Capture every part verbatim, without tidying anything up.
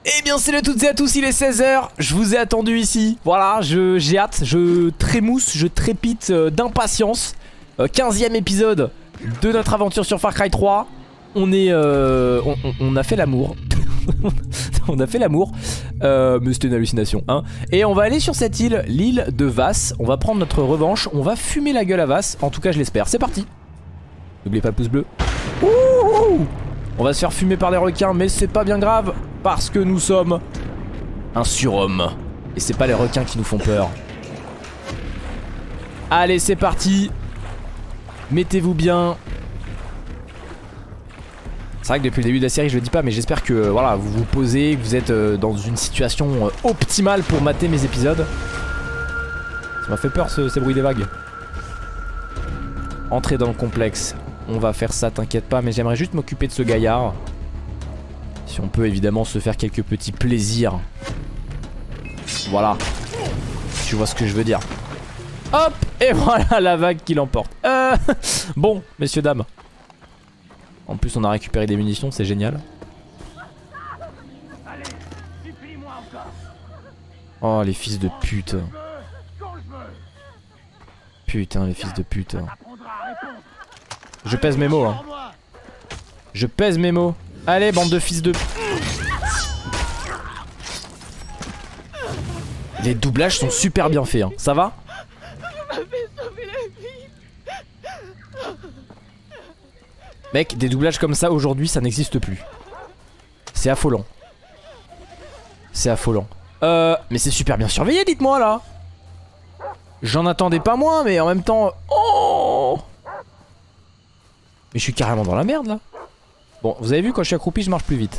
Eh bien salut à toutes et à tous, il est seize heures, je vous ai attendu ici. Voilà, j'ai hâte, je trémousse, je trépite euh, d'impatience. euh, quinzième épisode de notre aventure sur Far Cry trois. On est... Euh, on, on, on a fait l'amour. On a fait l'amour. euh, Mais c'était une hallucination hein. Et on va aller sur cette île, l'île de Vaas. On va prendre notre revanche, on va fumer la gueule à Vaas. En tout cas je l'espère, c'est parti. N'oubliez pas le pouce bleu. Ouh, on va se faire fumer par les requins, mais c'est pas bien grave, parce que nous sommes un surhomme. Et c'est pas les requins qui nous font peur. Allez c'est parti. Mettez-vous bien. C'est vrai que depuis le début de la série je le dis pas, mais j'espère que euh, voilà, vous vous posez, que vous êtes euh, dans une situation euh, optimale pour mater mes épisodes. Ça m'a fait peur ce, ces bruits des vagues. Entrez dans le complexe. On va faire ça, t'inquiète pas, mais j'aimerais juste m'occuper de ce gaillard. Si on peut évidemment se faire quelques petits plaisirs. Voilà. Tu vois ce que je veux dire. Hop. Et voilà la vague qui l'emporte. euh, Bon, messieurs, dames. En plus on a récupéré des munitions, c'est génial. Oh les fils de pute. Putain les fils de pute. Je pèse mes mots hein. Je pèse mes mots. Allez bande de fils de... Les doublages sont super bien faits hein. Ça va? Mec, des doublages comme ça aujourd'hui ça n'existe plus. C'est affolant. C'est affolant. Euh, mais c'est super bien surveillé, dites-moi là. J'en attendais pas moins, mais en même temps... Oh! Mais je suis carrément dans la merde là. Bon, vous avez vu, quand je suis accroupi je marche plus vite.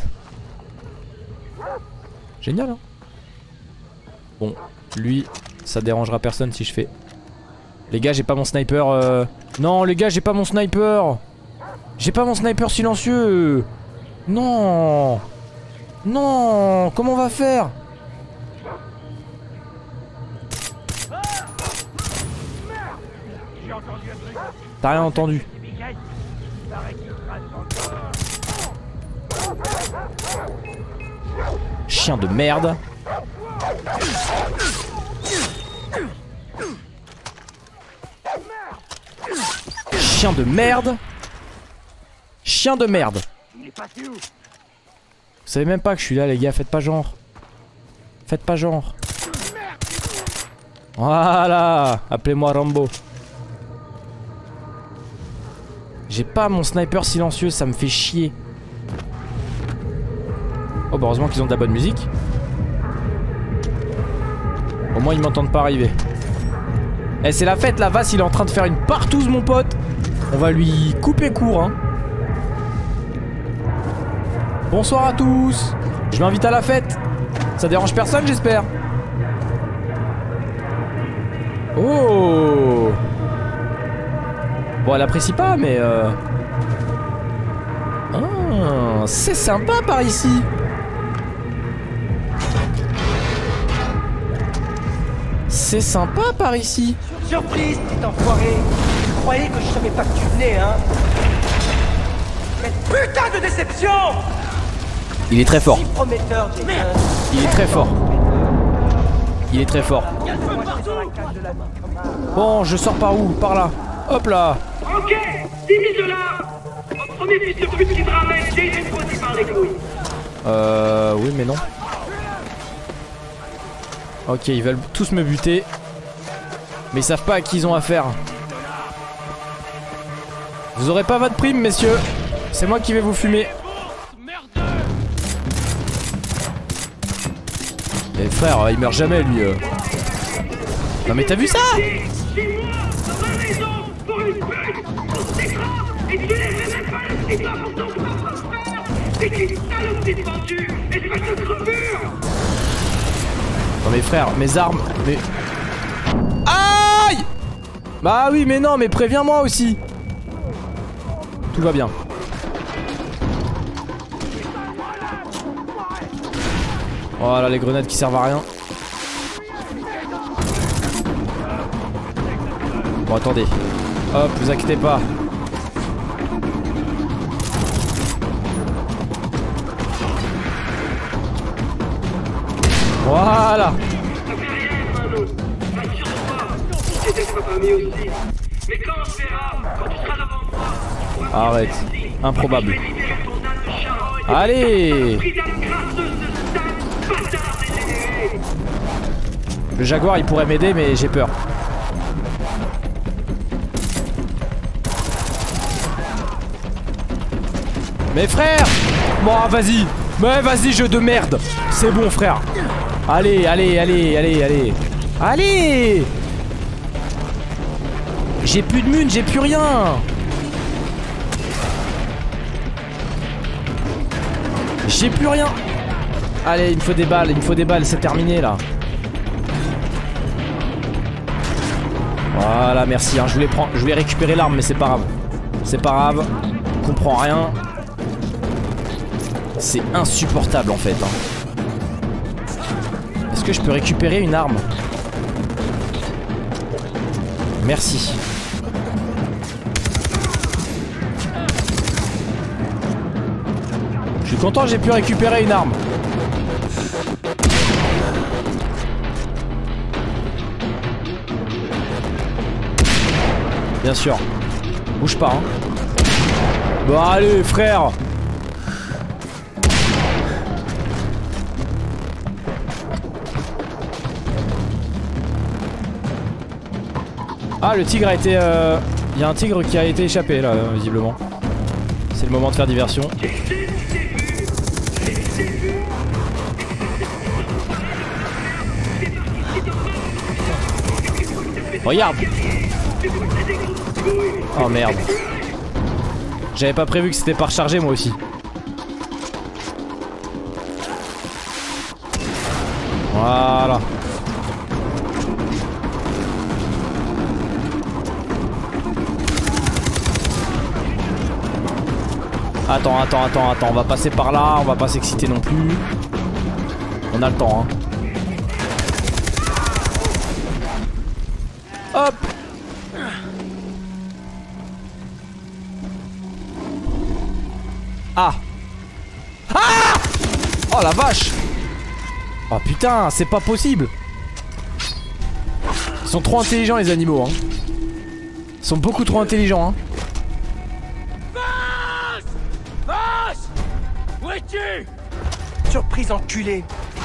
Génial hein. Bon, lui, ça dérangera personne si je fais... Les gars, j'ai pas mon sniper euh... Non les gars, j'ai pas mon sniper. J'ai pas mon sniper silencieux. Non. Non. Comment on va faire? T'as rien entendu? Chien de merde. Chien de merde. Chien de merde. Vous savez même pas que je suis là les gars, faites pas genre. Faites pas genre. Voilà. Appelez-moi Rambo. J'ai pas mon sniper silencieux, ça me fait chier. Oh bah heureusement qu'ils ont de la bonne musique. Au moins ils m'entendent pas arriver. Eh c'est la fête, la Vaas il est en train de faire une partouze mon pote. On va lui couper court hein. Bonsoir à tous. Je m'invite à la fête. Ça dérange personne j'espère. Oh. Bon elle apprécie pas mais euh... ah, c'est sympa par ici. C'est sympa par ici. Surprise petit enfoiré. Tu croyais que je savais pas que tu venais hein. Mais putain de déception. Il est très fort. Merde. Il est très fort. Il est très fort. Bon, je sors par où? Par là. Hop là. Ok, dis de là. Au premier fils de pute qui me ramène, j'ai été choisi par les couilles. Euh... Oui mais non. Ok, ils veulent tous me buter. Mais ils savent pas à qui ils ont affaire. Vous aurez pas votre prime messieurs. C'est moi qui vais vous fumer. Eh frère, il meurt jamais lui. euh. Non mais t'as vu ça? Non mais frère, mes armes, mais... Aïe! Bah oui mais non mais préviens-moi aussi. Tout va bien. Voilà les grenades qui servent à rien. Bon attendez. Hop, vous inquiétez pas. Voilà. Ça fait rien, Mano. Rassure-toi. C'était pas parmi aussi. Mais quand on se verra, quand tu seras devant moi, tu pourras Arrête. me dire merci. Improbable. Je vais libérer ton âme de Charon et de Allez. pris dans le grâce de ce sale bâtard dégénéré. Le jaguar il pourrait m'aider mais j'ai peur. Mais frère! Bon vas-y! Mais vas-y jeu de merde! C'est bon frère! Allez, allez, allez, allez, allez! Allez! J'ai plus de mun, j'ai plus rien! J'ai plus rien! Allez, il me faut des balles, il me faut des balles, c'est terminé là! Voilà, merci, hein. je, voulais prendre, je voulais récupérer l'arme mais c'est pas grave. C'est pas grave, je comprends rien. C'est insupportable en fait hein. Est-ce que je peux récupérer une arme? Merci. Je suis content que j'ai pu récupérer une arme. Bien sûr. Bouge pas hein. Bon allez frère. Ah le tigre a été... Il euh... y a un tigre qui a été échappé là visiblement. C'est le moment de faire diversion. Regarde. Oh merde. J'avais pas prévu que c'était pas rechargé moi aussi. Voilà. Attends, attends, attends, attends, on va passer par là, on va pas s'exciter non plus. On a le temps, hein. Hop. Ah. Ah. Oh la vache. Oh putain, c'est pas possible. Ils sont trop intelligents les animaux, hein. Ils sont beaucoup trop intelligents, hein. Surprise enculé.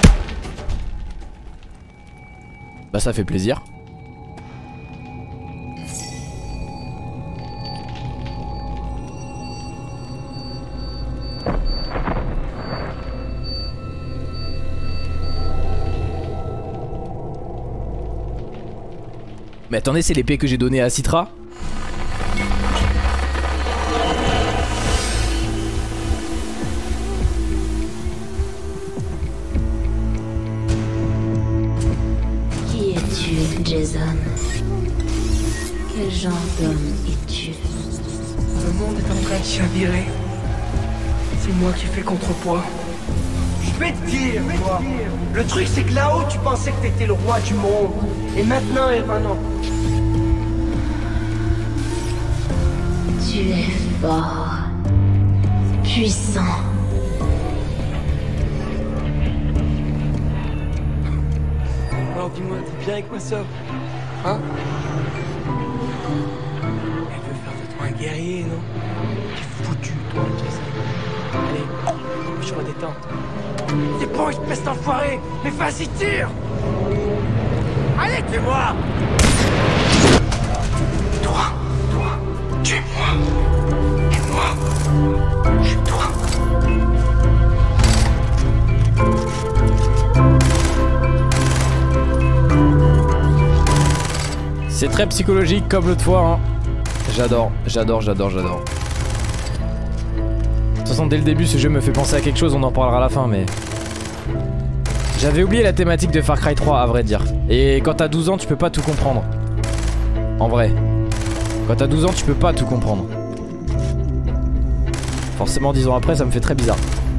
Bah ça fait plaisir. Mais attendez, c'est l'épée que j'ai donnée à Citra? Jason, quel genre d'homme es-tu? Le monde est en train de chavirer. C'est moi qui fais contrepoids. Je vais te dire, moi. Le truc, c'est que là-haut, tu pensais que t'étais le roi du monde. Et maintenant, eh ben non. Tu es fort, puissant. Alors dis-moi, t'es bien avec ma soeur? Hein? Elle veut faire de toi un guerrier, non? T'es foutu, toi, Jason. Allez, empêche-moi détente. T'es pas espèce d'enfoiré! Mais vas-y, tire! Allez, tue-moi! Toi, toi, tue-moi. Et moi, je suis toi. C'est très psychologique comme l'autre fois, hein. J'adore, j'adore, j'adore, j'adore. De toute façon, dès le début, ce jeu me fait penser à quelque chose, on en parlera à la fin, mais... J'avais oublié la thématique de Far Cry trois, à vrai dire. Et quand t'as douze ans, tu peux pas tout comprendre. En vrai. Quand t'as douze ans, tu peux pas tout comprendre. Forcément, dix ans après, ça me fait très bizarre.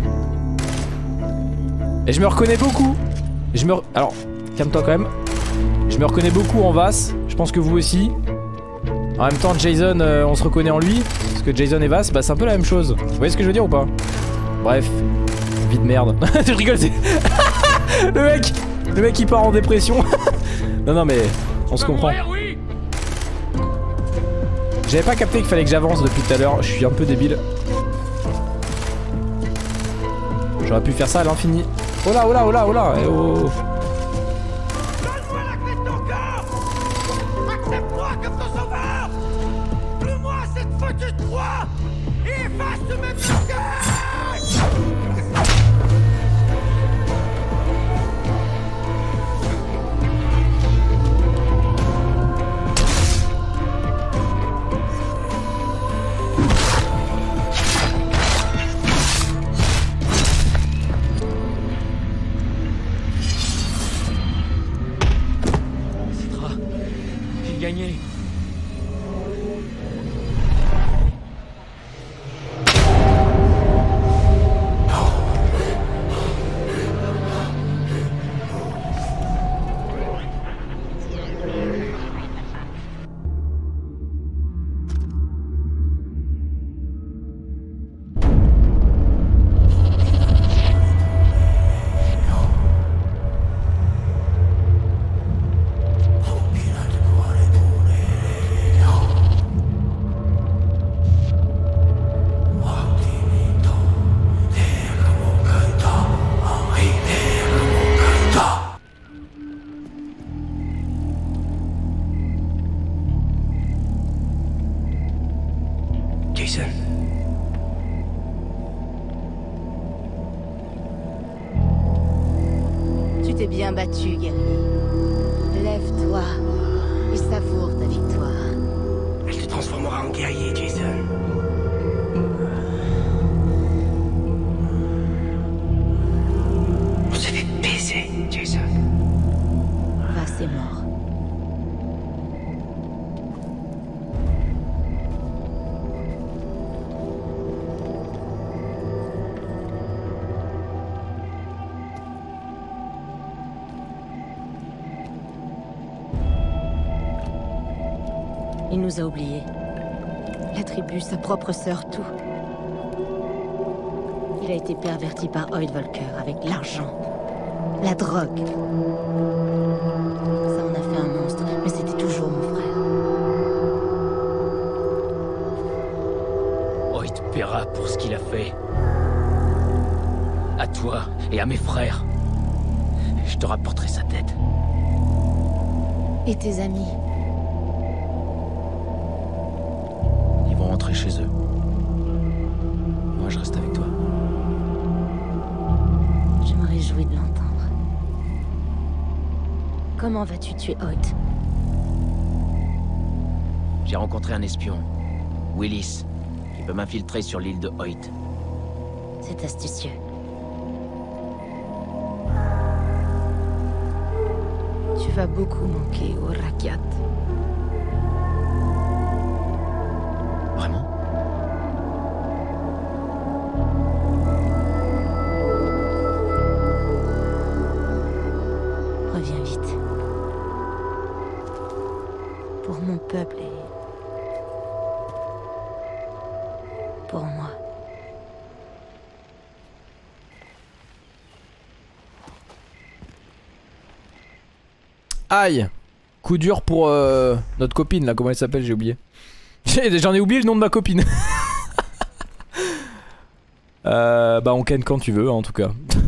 Et je me reconnais beaucoup. Je me... Re... Alors, calme-toi quand même. Je me reconnais beaucoup en Vaas. Je pense que vous aussi. En même temps, Jason, euh, on se reconnaît en lui. Parce que Jason et Vaas, bah c'est un peu la même chose. Vous voyez ce que je veux dire ou pas? Bref. Vie de merde. Je rigole, c'est... Le mec Le mec il part en dépression. Non non mais on se comprend. Oui. J'avais pas capté qu'il fallait que j'avance depuis tout à l'heure, je suis un peu débile. J'aurais pu faire ça à l'infini. Oh là oh là oh là oh là eh oh. Donne-moi la clé de ton corps. Accepte-moi comme ton sauveur. Plus-moi cette foutue croix et efface ce même cœur. Gagné. Jason. Tu t'es bien battu, guerrier. Lève-toi et savoure ta victoire. Elle te transformera en guerrier, Jason. On s'est fait baiser, Jason. Va, c'est mort. Il nous a oubliés. La tribu, sa propre sœur, tout. Il a été perverti par Oidvolker avec l'argent, la drogue. Ça en a fait un monstre, mais c'était toujours mon frère. Oid paiera pour ce qu'il a fait. À toi et à mes frères. Je te rapporterai sa tête. Et tes amis? Rentrer chez eux. Moi, je reste avec toi. Je me réjouis de l'entendre. Comment vas-tu tuer Oid? J'ai rencontré un espion, Willis, qui peut m'infiltrer sur l'île de Oid. C'est astucieux. Tu vas beaucoup manquer au Rakyat. Vraiment? Reviens vite. Pour mon peuple et... pour moi. Aïe. Coup dur pour euh, notre copine là, comment elle s'appelle, j'ai oublié. J'en ai oublié le nom de ma copine. euh, bah on ken quand tu veux hein, en tout cas.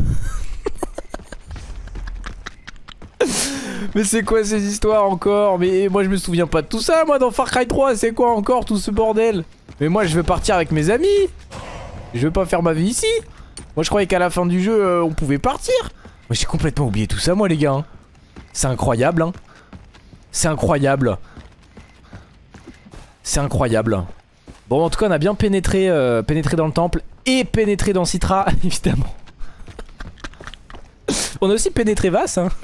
Mais c'est quoi ces histoires encore? Mais moi je me souviens pas de tout ça moi dans Far Cry trois. C'est quoi encore tout ce bordel? Mais moi je veux partir avec mes amis. Je veux pas faire ma vie ici. Moi je croyais qu'à la fin du jeu euh, on pouvait partir. Moi j'ai complètement oublié tout ça moi les gars hein. C'est incroyable hein. C'est incroyable. C'est incroyable. Bon en tout cas on a bien pénétré, euh, pénétré dans le temple. Et pénétré dans Citra évidemment. On a aussi pénétré Vasse hein.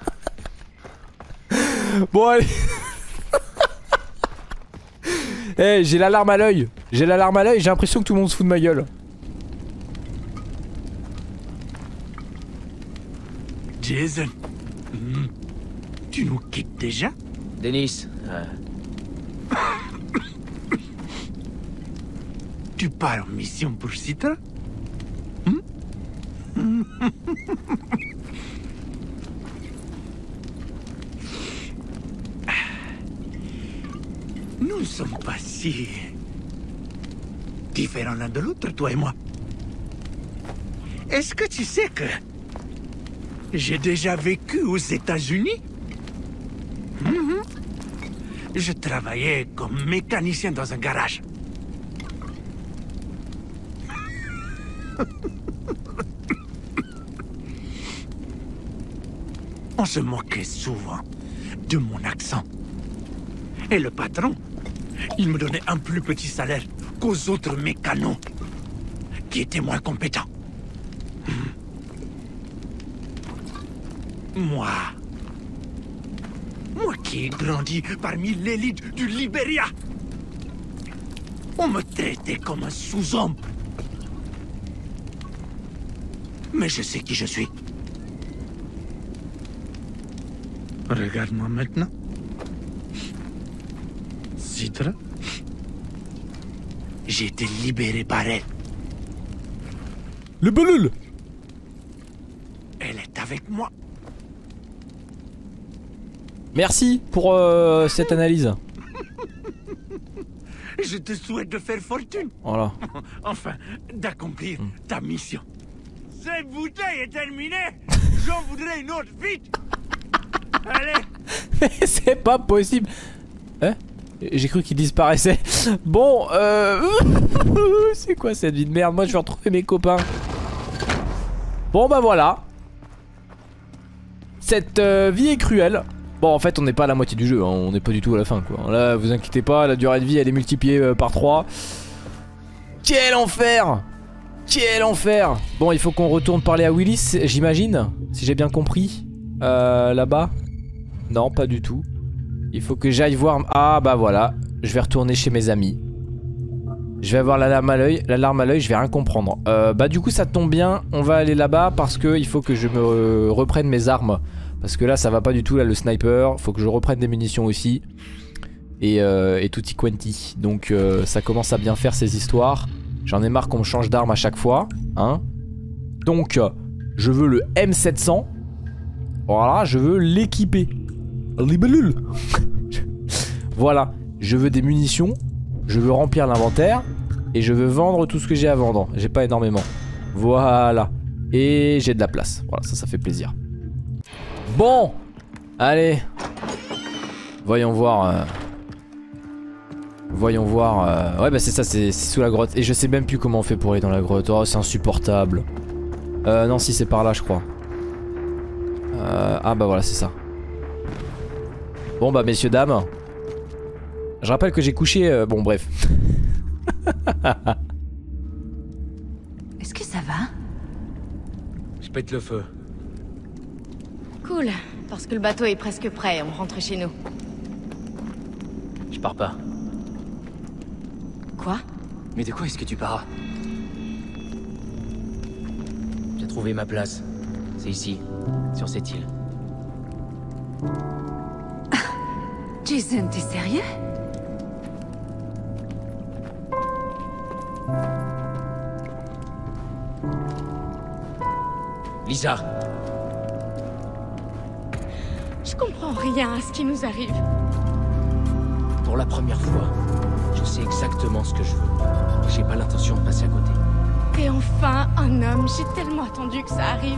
Bon allez. Eh hey, j'ai l'alarme à l'œil. J'ai l'alarme à l'œil, j'ai l'impression que tout le monde se fout de ma gueule. Jason, mmh. Tu nous quittes déjà? Dennis, euh... Tu pars en mission pour Citra? hmm? ne sommes pas si différents l'un de l'autre, toi et moi. Est-ce que tu sais que j'ai déjà vécu aux États-Unis? Mm-hmm. Je travaillais comme mécanicien dans un garage. On se moquait souvent de mon accent. Et le patron, il me donnait un plus petit salaire qu'aux autres mécanos qui étaient moins compétents. Moi, moi qui ai grandi parmi l'élite du Libéria, on me traitait comme un sous-homme. Mais je sais qui je suis. Regarde-moi maintenant. Citra. J'ai été libéré par elle. Le belul. Elle est avec moi. Merci pour euh, cette analyse. Je te souhaite de faire fortune. Voilà. Enfin, d'accomplir Mm. ta mission. Cette bouteille est terminée. J'en voudrais une autre, vite. Allez. C'est pas possible. Hein? J'ai cru qu'il disparaissait. Bon, euh... c'est quoi cette vie de merde? Moi je vais retrouver mes copains. Bon bah voilà. Cette euh, vie est cruelle. Bon en fait on n'est pas à la moitié du jeu hein. On n'est pas du tout à la fin quoi. Là vous inquiétez pas, la durée de vie elle est multipliée euh, par trois. Quel enfer! Quel enfer! Bon il faut qu'on retourne parler à Willis j'imagine. Si j'ai bien compris. Euh, là-bas. Non pas du tout. Il faut que j'aille voir... Ah bah voilà. Je vais retourner chez mes amis. Je vais avoir l'alarme à l'œil. L'alarme à l'œil, je vais rien comprendre. Euh, bah du coup ça tombe bien. On va aller là-bas parce que il faut que je me euh, reprenne mes armes. Parce que là ça va pas du tout là le sniper. Faut que je reprenne des munitions aussi. Et, euh, et tutti quanti. Donc euh, ça commence à bien faire ces histoires. J'en ai marre qu'on me change d'arme à chaque fois. Hein. Donc je veux le M sept cents. Voilà, je veux l'équiper. Libellule. Voilà, je veux des munitions. Je veux remplir l'inventaire. Et je veux vendre tout ce que j'ai à vendre. J'ai pas énormément. Voilà. Et j'ai de la place. Voilà, ça, ça fait plaisir. Bon. Allez. Voyons voir. Euh... Voyons voir. Euh... Ouais, bah c'est ça, c'est sous la grotte. Et je sais même plus comment on fait pour aller dans la grotte. Oh, c'est insupportable. Euh, non, si, c'est par là, je crois. Euh... Ah, bah voilà, c'est ça. Bon, bah, messieurs, dames. Je rappelle que j'ai couché. Euh... Bon, bref. Est-ce que ça va? Je pète le feu. Cool, parce que le bateau est presque prêt, on rentre chez nous. Je pars pas. Quoi? Mais de quoi est-ce que tu pars? J'ai trouvé ma place. C'est ici, sur cette île. Jason, t'es sérieux? Lisa! Je comprends rien à ce qui nous arrive. Pour la première fois, je sais exactement ce que je veux. J'ai pas l'intention de passer à côté. Et enfin, un homme, j'ai tellement attendu que ça arrive.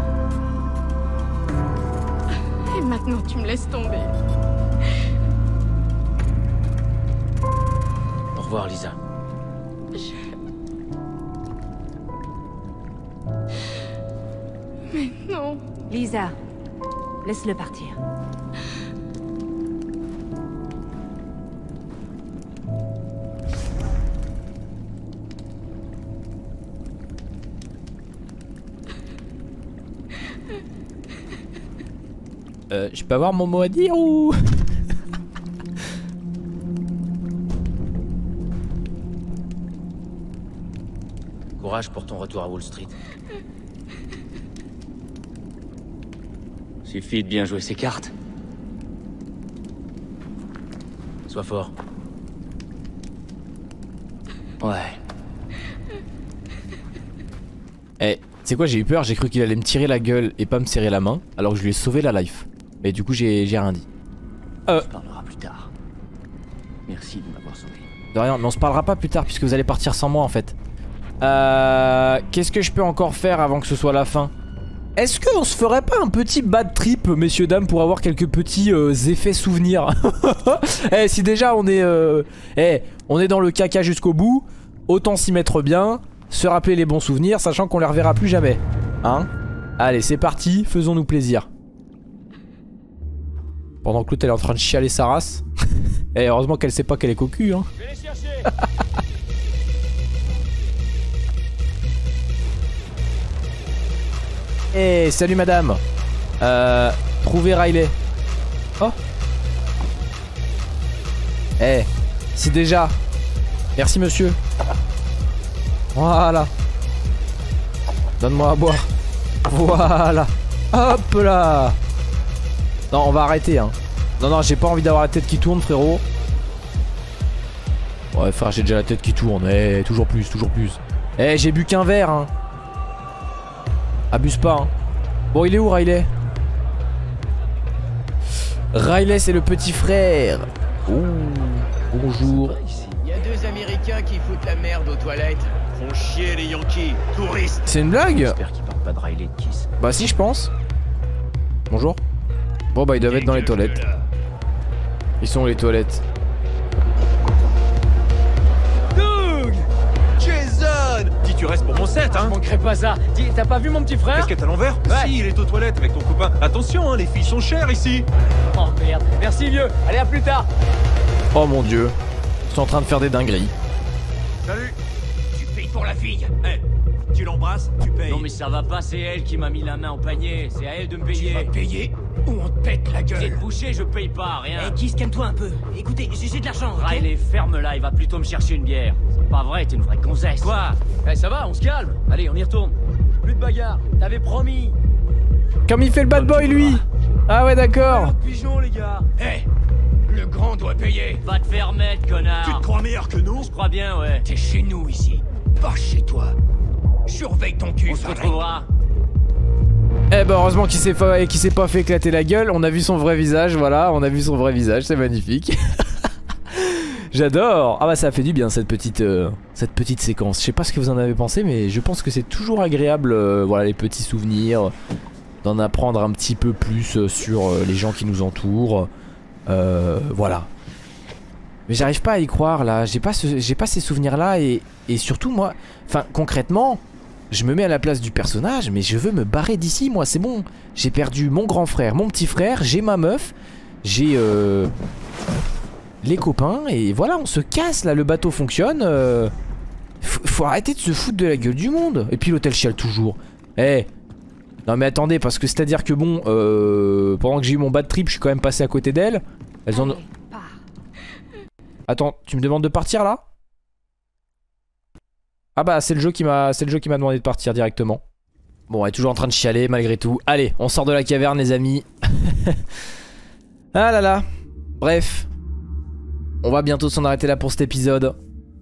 Et maintenant, tu me laisses tomber. Au revoir, Lisa. Je... Mais non. Lisa, laisse-le partir. Euh, je peux avoir mon mot à dire ou... Courage pour ton retour à Wall Street. Suffit de bien jouer ses cartes. Sois fort. Ouais. Eh, c'est quoi, j'ai eu peur, j'ai cru qu'il allait me tirer la gueule et pas me serrer la main, alors que je lui ai sauvé la life. Mais du coup, j'ai rien dit. Euh... On parlera plus tard. Merci de m'avoir sauvé. De rien, mais on se parlera pas plus tard puisque vous allez partir sans moi en fait. Euh, Qu'est-ce que je peux encore faire avant que ce soit la fin? Est-ce qu'on se ferait pas un petit bad trip, messieurs dames, pour avoir quelques petits euh, effets souvenirs? Eh, si déjà on est, euh, eh, on est dans le caca jusqu'au bout, autant s'y mettre bien, se rappeler les bons souvenirs, sachant qu'on les reverra plus jamais. Hein? Allez, c'est parti, faisons-nous plaisir. Pendant que l'autre elle est en train de chialer sa race. Eh, heureusement qu'elle sait pas qu'elle est cocu, hein. Je vais les chercher. Eh, salut madame. Euh, trouvez Riley. Oh. Eh, si déjà. Merci monsieur. Voilà. Donne-moi à boire. Voilà. Hop là. Non, on va arrêter, hein. Non, non, j'ai pas envie d'avoir la tête qui tourne, frérot. Ouais, frère, j'ai déjà la tête qui tourne. Eh, toujours plus, toujours plus. Eh, j'ai bu qu'un verre, hein. Abuse pas, hein. Bon, il est où, Riley? Riley, c'est le petit frère. Ouh, bonjour. Il y a deux Américains qui foutent la merde aux toilettes. Font chier les Yankees, touristes. C'est une blague? J'espère qu'ils parlent pas de Riley de Kiss. Bah si, je pense. Bonjour. Bon bah ils doivent être dans les toilettes. Ils sont où les toilettes? Doug! Jason! Dis, tu restes pour mon set, Je hein? manquerai pas ça. Dis, t'as pas vu mon petit frère? Est-ce que t'as l'envers? Ouais. Si, il est aux toilettes avec ton copain. Attention, hein, les filles sont chères ici. Oh merde. Merci vieux. Allez, à plus tard. Oh mon dieu. Ils sont en train de faire des dingueries. Salut. Tu payes pour la fille. Eh, tu l'embrasses, tu payes. Non mais ça va pas, c'est elle qui m'a mis la main au panier. C'est à elle de me tu payer. vas payer ou on te pète la C'est gueule. de boucher, je paye pas, rien. Eh, Kiss, calme-toi un peu. Écoutez, j'ai de l'argent, ok? Riley, ferme-la, il va plutôt me chercher une bière. C'est pas vrai, t'es une vraie gonzesse. Quoi? Eh, ça va, on se calme. Allez, on y retourne. Plus de bagarre. T'avais promis. Comme il fait le bad boy lui. Ah ouais d'accord. L'autre pigeon, les gars. Eh, le grand doit payer. Va te faire mettre, connard. Tu te crois meilleur que nous? Je crois bien, ouais. T'es chez nous ici, pas chez toi. Surveille ton cul, On se pareil. retrouvera. Eh bah heureusement qu'il s'est pas, qu'il s'est pas fait éclater la gueule. On a vu son vrai visage, voilà. On a vu son vrai visage, c'est magnifique. J'adore. Ah bah ça a fait du bien cette petite, euh, cette petite séquence. Je sais pas ce que vous en avez pensé, mais je pense que c'est toujours agréable, euh, voilà, les petits souvenirs, d'en apprendre un petit peu plus euh, sur euh, les gens qui nous entourent. Euh, voilà. Mais j'arrive pas à y croire là. J'ai pas, ce, j'ai pas ces souvenirs là et, et surtout moi, enfin concrètement, je me mets à la place du personnage, mais je veux me barrer d'ici moi. C'est bon. J'ai perdu mon grand frère, mon petit frère, j'ai ma meuf, j'ai euh, les copains et voilà, on se casse là. Le bateau fonctionne. Euh, faut, faut arrêter de se foutre de la gueule du monde. Et puis l'hôtel chiale toujours. Eh. Hey. Non mais attendez, parce que c'est à dire que bon, euh, pendant que j'ai eu mon bad trip, je suis quand même passé à côté d'elle. Elles ont... Attends, tu me demandes de partir là? Ah bah c'est le jeu qui m'a, c'est le jeu qui m'a demandé de partir directement. Bon, elle est toujours en train de chialer malgré tout. Allez, on sort de la caverne les amis. Ah là là. Bref, on va bientôt s'en arrêter là pour cet épisode.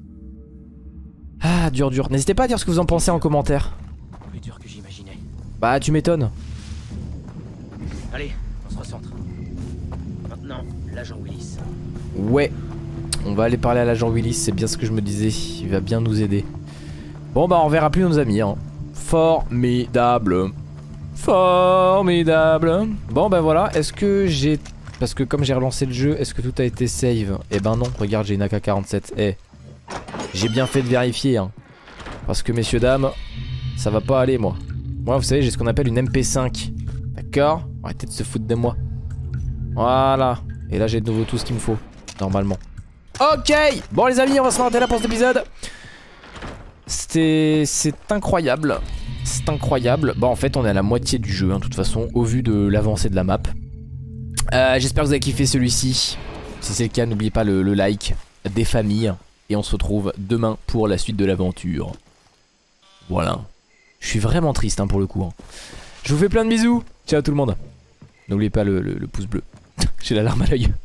Ah dur dur. N'hésitez pas à dire ce que vous en pensez en commentaire. Plus dur que j'imaginais. Bah tu m'étonnes. Allez, on se recentre. Maintenant, l'agent Willis. Ouais. On va aller parler à l'agent Willis, c'est bien ce que je me disais. Il va bien nous aider. Bon bah on verra plus nos amis hein. Formidable. Formidable. Bon bah voilà, est-ce que j'ai... Parce que comme j'ai relancé le jeu, est-ce que tout a été save? Eh ben non, regarde j'ai une A K quarante-sept. Eh, j'ai bien fait de vérifier hein. Parce que messieurs dames, ça va pas aller moi. Moi vous savez j'ai ce qu'on appelle une M P cinq. D'accord? Arrêtez de se foutre de moi. Voilà. Et là j'ai de nouveau tout ce qu'il me faut. Normalement. Ok. Bon les amis, on va se arrêter là pour cet épisode. C'était... C'est incroyable. C'est incroyable. Bon en fait on est à la moitié du jeu hein, de toute façon, au vu de l'avancée de la map. euh, J'espère que vous avez kiffé celui-ci. Si c'est le cas, n'oubliez pas le, le like des familles. Et on se retrouve demain pour la suite de l'aventure. Voilà. Je suis vraiment triste hein, pour le coup hein. Je vous fais plein de bisous. Ciao tout le monde. N'oubliez pas le, le, le pouce bleu. J'ai la larme à l'œil.